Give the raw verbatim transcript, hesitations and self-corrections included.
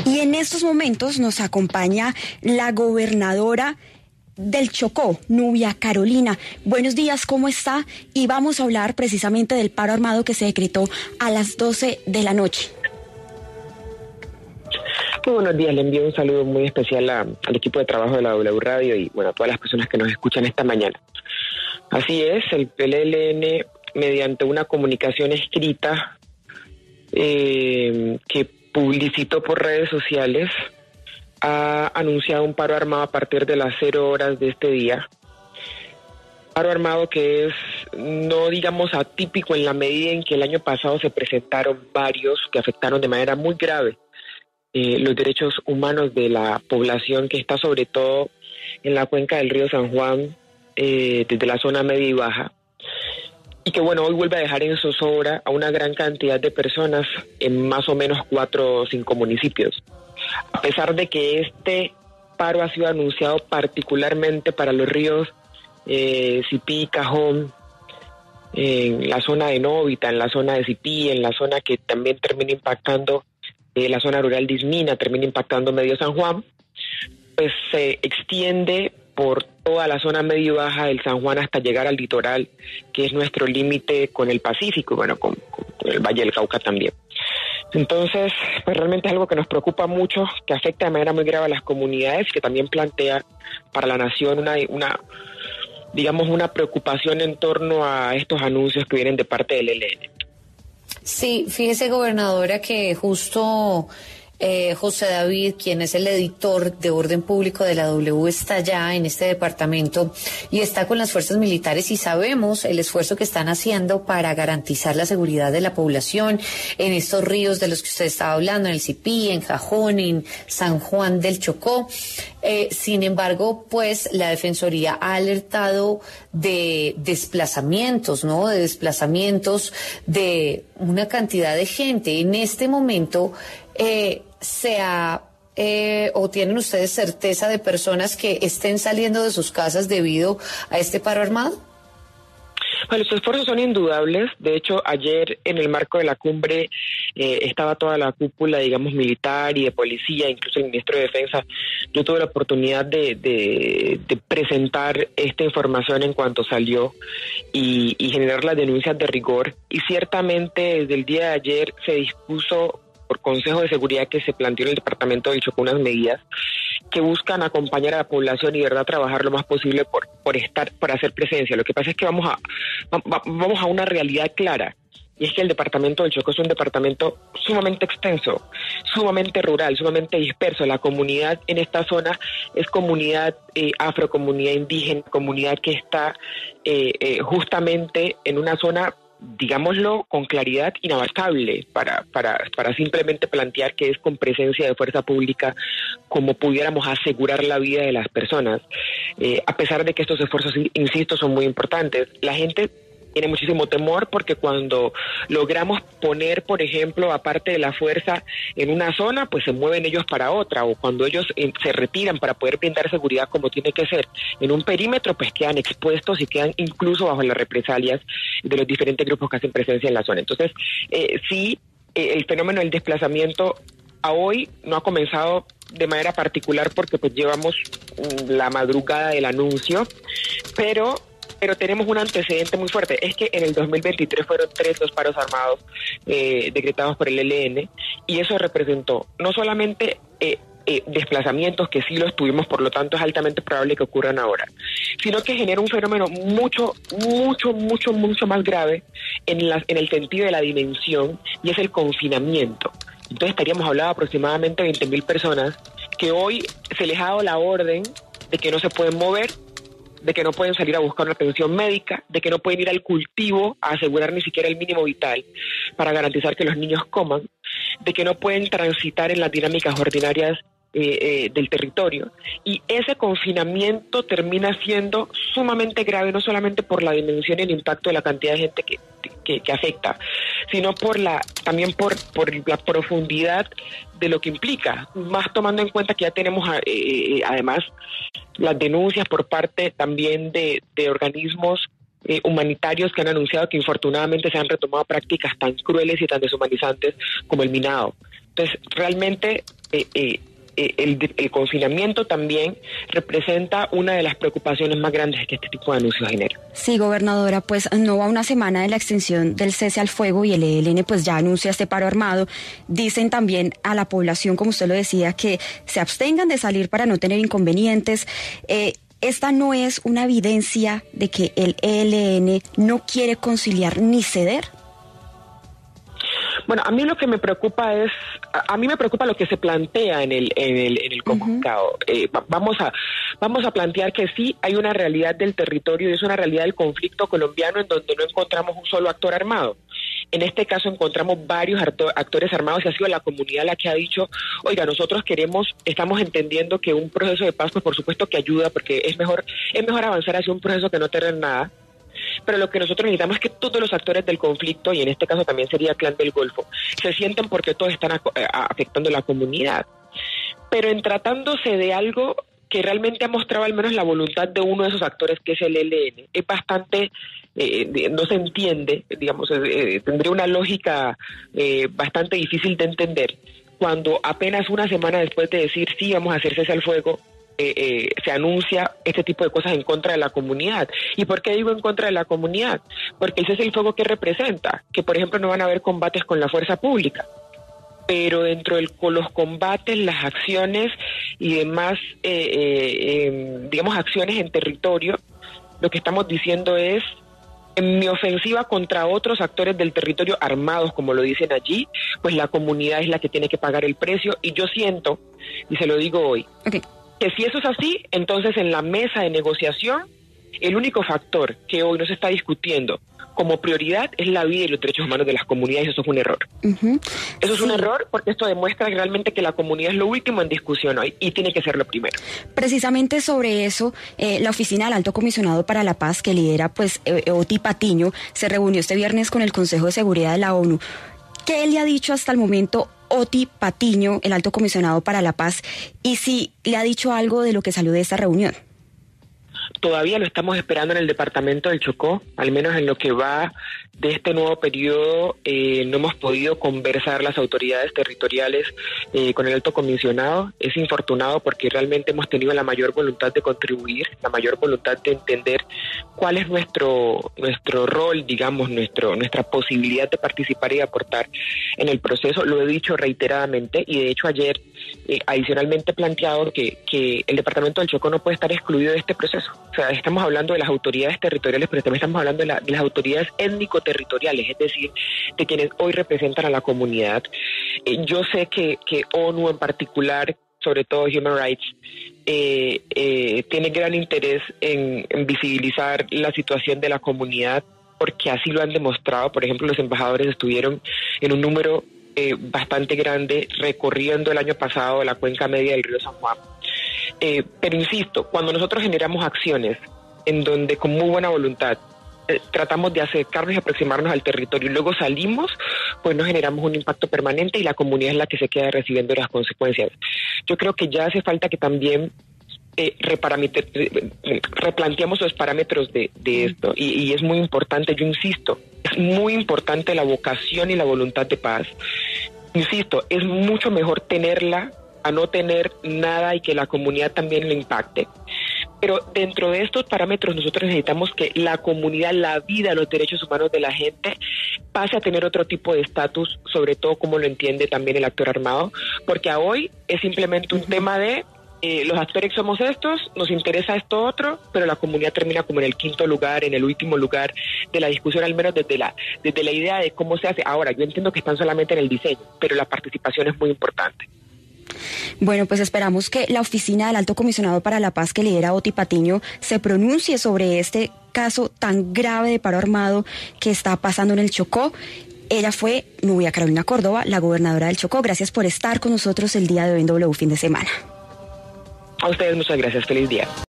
Y en estos momentos nos acompaña la gobernadora del Chocó, Nubia Carolina. Buenos días, ¿cómo está? Y vamos a hablar precisamente del paro armado que se decretó a las doce de la noche. Muy buenos días, le envío un saludo muy especial a, al equipo de trabajo de la W Radio y bueno, a todas las personas que nos escuchan esta mañana. Así es, el P L N, mediante una comunicación escrita eh, que publicitó por redes sociales, ha anunciado un paro armado a partir de las cero horas de este día. Paro armado que es, no digamos atípico en la medida en que el año pasado se presentaron varios que afectaron de manera muy grave eh, los derechos humanos de la población que está sobre todo en la cuenca del río San Juan, eh, desde la zona media y baja. Y que bueno, hoy vuelve a dejar en zozobra a una gran cantidad de personas en más o menos cuatro o cinco municipios. A pesar de que este paro ha sido anunciado particularmente para los ríos eh, Sipí, Cajón, en la zona de Novita, en la zona de Sipí, en la zona que también termina impactando, eh, la zona rural de Ismina, termina impactando medio San Juan, pues se extiende por toda la zona medio y baja del San Juan hasta llegar al litoral, que es nuestro límite con el Pacífico, bueno, con, con el Valle del Cauca también. Entonces, pues realmente es algo que nos preocupa mucho, que afecta de manera muy grave a las comunidades y que también plantea para la nación una, una, digamos, una preocupación en torno a estos anuncios que vienen de parte del E L N. Sí, fíjese, gobernadora, que justo eh, José David, quien es el editor de orden público de la W, está allá en este departamento y está con las fuerzas militares y sabemos el esfuerzo que están haciendo para garantizar la seguridad de la población en estos ríos de los que usted estaba hablando, en el Sipí, en Cajón, en San Juan del Chocó. Eh, sin embargo, pues la Defensoría ha alertado de desplazamientos, ¿no? De desplazamientos de una cantidad de gente. En este momento, eh, se ha, eh, o tienen ustedes certeza de personas que estén saliendo de sus casas debido a este paro armado? Bueno, los esfuerzos son indudables. De hecho, ayer en el marco de la cumbre eh, estaba toda la cúpula, digamos, militar y de policía, incluso el ministro de Defensa. Yo tuve la oportunidad de, de, de presentar esta información en cuanto salió y, y generar las denuncias de rigor. Y ciertamente desde el día de ayer se dispuso por Consejo de Seguridad que se planteó en el departamento del Chocó unas medidas que buscan acompañar a la población y de verdad trabajar lo más posible por, por estar, por hacer presencia. Lo que pasa es que vamos a, va, vamos a una realidad clara, y es que el departamento del Chocó es un departamento sumamente extenso, sumamente rural, sumamente disperso. La comunidad en esta zona es comunidad eh, afro, comunidad indígena, comunidad que está eh, eh, justamente en una zona, digámoslo con claridad, inabarcable para, para, para simplemente plantear que es con presencia de fuerza pública como pudiéramos asegurar la vida de las personas. Eh, a pesar de que estos esfuerzos, insisto, son muy importantes, la gente tiene muchísimo temor porque cuando logramos poner, por ejemplo, aparte de la fuerza en una zona, pues se mueven ellos para otra, o cuando ellos eh, se retiran para poder brindar seguridad como tiene que ser en un perímetro, pues quedan expuestos y quedan incluso bajo las represalias de los diferentes grupos que hacen presencia en la zona. Entonces, eh, sí, eh, el fenómeno del desplazamiento a hoy no ha comenzado de manera particular porque pues llevamos mm, la madrugada del anuncio, pero pero tenemos un antecedente muy fuerte. Es que en el dos mil veintitrés fueron tres los paros armados eh, decretados por el E L N, y eso representó no solamente eh, eh, desplazamientos, que sí los tuvimos, por lo tanto es altamente probable que ocurran ahora, sino que genera un fenómeno mucho, mucho, mucho, mucho más grave en, la, en el sentido de la dimensión, y es el confinamiento. Entonces estaríamos hablando aproximadamente de veinte mil personas que hoy se les ha dado la orden de que no se pueden mover, de que no pueden salir a buscar una atención médica, de que no pueden ir al cultivo a asegurar ni siquiera el mínimo vital para garantizar que los niños coman, de que no pueden transitar en las dinámicas ordinarias eh, eh, del territorio. Y ese confinamiento termina siendo sumamente grave, no solamente por la dimensión y el impacto de la cantidad de gente que, que, que afecta, sino por la también por, por la profundidad de lo que implica, más tomando en cuenta que ya tenemos eh, además las denuncias por parte también de, de organismos eh, humanitarios que han anunciado que infortunadamente se han retomado prácticas tan crueles y tan deshumanizantes como el minado. Entonces, realmente eh, eh, El, el confinamiento también representa una de las preocupaciones más grandes que este tipo de anuncios genera. Sí, gobernadora, pues no va una semana de la extensión del cese al fuego y el E L N pues ya anuncia este paro armado. Dicen también a la población, como usted lo decía, que se abstengan de salir para no tener inconvenientes. Eh, ¿Esta no es una evidencia de que el E L N no quiere conciliar ni ceder? Bueno, a mí lo que me preocupa es, a, a mí me preocupa lo que se plantea en el en el, en el comunicado. Uh-huh. Eh, vamos a vamos a plantear que sí hay una realidad del territorio y es una realidad del conflicto colombiano en donde no encontramos un solo actor armado. En este caso encontramos varios actores armados y ha sido la comunidad la que ha dicho, oiga, nosotros queremos, estamos entendiendo que un proceso de paz, pues por supuesto que ayuda, porque es mejor es mejor avanzar hacia un proceso que no tener nada. Pero lo que nosotros necesitamos es que todos los actores del conflicto, y en este caso también sería Clan del Golfo, se sienten porque todos están a, a, afectando a la comunidad. Pero en tratándose de algo que realmente ha mostrado al menos la voluntad de uno de esos actores, que es el E L N, es bastante, eh, no se entiende, digamos, eh, tendría una lógica eh, bastante difícil de entender, cuando apenas una semana después de decir sí, vamos a hacer cese al fuego, Eh, eh, se anuncia este tipo de cosas en contra de la comunidad. ¿Y por qué digo en contra de la comunidad? Porque el cese del fuego, ¿qué representa? Que, por ejemplo, no van a haber combates con la fuerza pública, pero dentro de los combates, las acciones y demás, eh, eh, eh, digamos, acciones en territorio, lo que estamos diciendo es, en mi ofensiva contra otros actores del territorio armados, como lo dicen allí, pues la comunidad es la que tiene que pagar el precio, y yo siento, y se lo digo hoy, okay, que si eso es así, entonces en la mesa de negociación, el único factor que hoy no se está discutiendo como prioridad es la vida y los derechos humanos de las comunidades, y eso es un error. Uh-huh. Eso es sí. un error porque esto demuestra realmente que la comunidad es lo último en discusión hoy y tiene que ser lo primero. Precisamente sobre eso, eh, la Oficina del Alto Comisionado para la Paz, que lidera pues eh, Oti Patiño, se reunió este viernes con el Consejo de Seguridad de la ONU. ¿Qué le ha dicho hasta el momento Oti Patiño, el Alto Comisionado para la Paz, y si le ha dicho algo de lo que salió de esta reunión? Todavía lo estamos esperando en el departamento del Chocó, al menos en lo que va de este nuevo periodo. Eh, no hemos podido conversar las autoridades territoriales eh, con el alto comisionado. Es infortunado porque realmente hemos tenido la mayor voluntad de contribuir, la mayor voluntad de entender cuál es nuestro nuestro rol, digamos, nuestro nuestra posibilidad de participar y de aportar en el proceso. Lo he dicho reiteradamente y de hecho ayer eh, adicionalmente he planteado que, que el departamento del Chocó no puede estar excluido de este proceso. O sea, estamos hablando de las autoridades territoriales, pero también estamos hablando de, la, de las autoridades étnico-territoriales, es decir, de quienes hoy representan a la comunidad. Eh, yo sé que, que ONU en particular, sobre todo Human Rights, eh, eh, tiene gran interés en, en visibilizar la situación de la comunidad, porque así lo han demostrado. Por ejemplo, los embajadores estuvieron en un número eh, bastante grande recorriendo el año pasado la cuenca media del río San Juan. Eh, pero insisto, cuando nosotros generamos acciones en donde con muy buena voluntad eh, tratamos de acercarnos y aproximarnos al territorio y luego salimos, pues nos generamos un impacto permanente y la comunidad es la que se queda recibiendo las consecuencias. Yo creo que ya hace falta que también eh, replanteemos los parámetros de, de esto y, y es muy importante, yo insisto, es muy importante la vocación y la voluntad de paz. Insisto, es mucho mejor tenerla a no tener nada y que la comunidad también le impacte. Pero dentro de estos parámetros nosotros necesitamos que la comunidad, la vida, los derechos humanos de la gente pase a tener otro tipo de estatus, sobre todo como lo entiende también el actor armado, porque a hoy es simplemente un tema de eh, los actores somos estos, nos interesa esto otro, pero la comunidad termina como en el quinto lugar, en el último lugar de la discusión, al menos desde la, desde la idea de cómo se hace. Ahora, yo entiendo que están solamente en el diseño, pero la participación es muy importante. Bueno, pues esperamos que la Oficina del Alto Comisionado para la Paz, que lidera Oti Patiño, se pronuncie sobre este caso tan grave de paro armado que está pasando en el Chocó. Ella fue Nubia Carolina Córdoba, la gobernadora del Chocó. Gracias por estar con nosotros el día de hoy en W Fin de Semana. A ustedes muchas gracias. Feliz día.